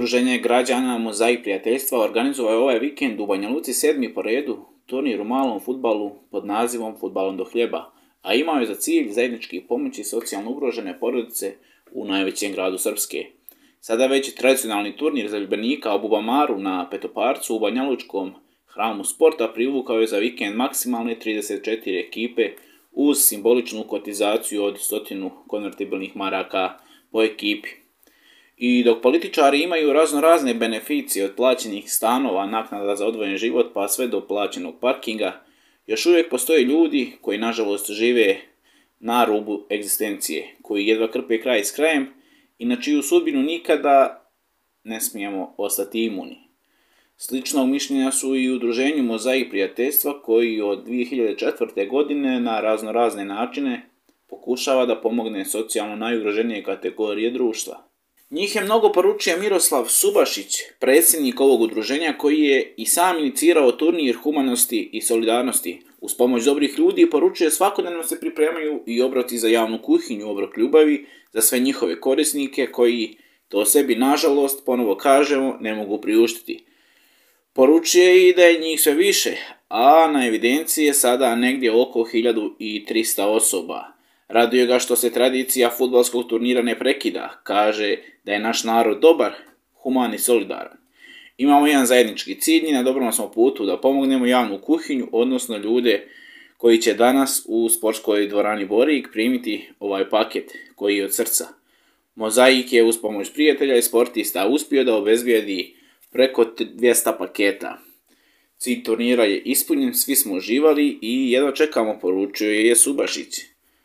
Udruženje građana Mozaik prijateljstva organizovao je ovaj vikend u Banja Luci 7. po redu turnir u malom fudbalu pod nazivom Fudbalom do hljeba, a imao je za cilj zajednički pomoći socijalno ugrožene porodice u najvećem gradu Srpske. Sada već tradicionalni turnir zaljubljenika u Bubamaru na Petoparcu u Banjalučkom hramu sporta privukao je za vikend maksimalne 34 ekipe uz simboličnu kotizaciju od 100 konvertibilnih maraka po ekipi. I dok političari imaju razne beneficije od plaćenih stanova, naknada za odvojen život pa sve do plaćenog parkinga, još uvijek postoje ljudi koji nažalost žive na rubu egzistencije, koji jedva krpe kraj s krajem i na čiju sudbinu nikada ne smijemo ostati imuni. Sličnog mišljenja su i u udruženju Mozaik prijateljstva koji od 2004. godine na razne načine pokušava da pomogne socijalno najugroženije kategorije društva. Njih je mnogo poručio Miroslav Subašić, predsjednik ovog udruženja koji je i sam inicirao turnir humanosti i solidarnosti. Uz pomoć dobrih ljudi poručuje svakodnevno se pripremaju i obroci za javnu kuhinju, obrok ljubavi za sve njihove korisnike koji to sebi nažalost, ponovo kažemo, ne mogu priuštiti. Poručuje i da je njih sve više, a na evidenciji je sada negdje oko 1300 osoba. Raduje ga što se tradicija fudbalskog turnira ne prekida, kaže da je naš narod dobar, human i solidaran. Imamo jedan zajednički cilj i na dobrom smo putu da pomognemo javnu kuhinju, odnosno ljude koji će danas u sportskoj dvorani Borik primiti ovaj paket koji je od srca. Mozaik je uz pomoć prijatelja i sportista uspio da obezbijedi preko 200 paketa. Cilj turnira je ispunjen, svi smo uživali i jedva čekamo, poručuje je Subašić.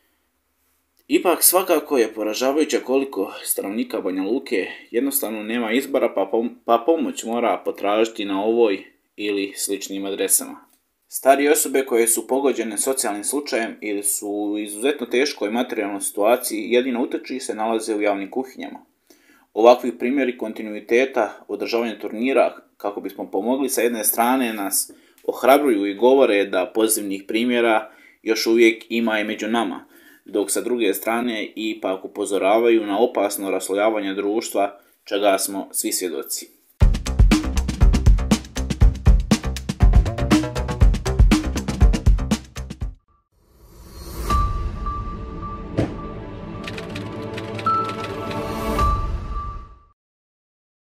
Ipak svakako je poražavajuće koliko stanovnika Banja Luke jednostavno nema izbora pa pomoć mora potražiti na ovoj ili sličnim adresama. Starije osobe koje su pogođene socijalnim slučajem ili su u izuzetno teškoj materijalnoj situaciji jedino uteči se nalaze u javnim kuhinjama. Ovakvi primjeri kontinuiteta održavanja turnira kako bismo pomogli sa jedne strane nas ohrabruju i govore da pozitivnih primjera još uvijek ima i među nama, dok sa druge strane ipak upozoravaju na opasno raslojavanje društva čega smo svi svjedoci.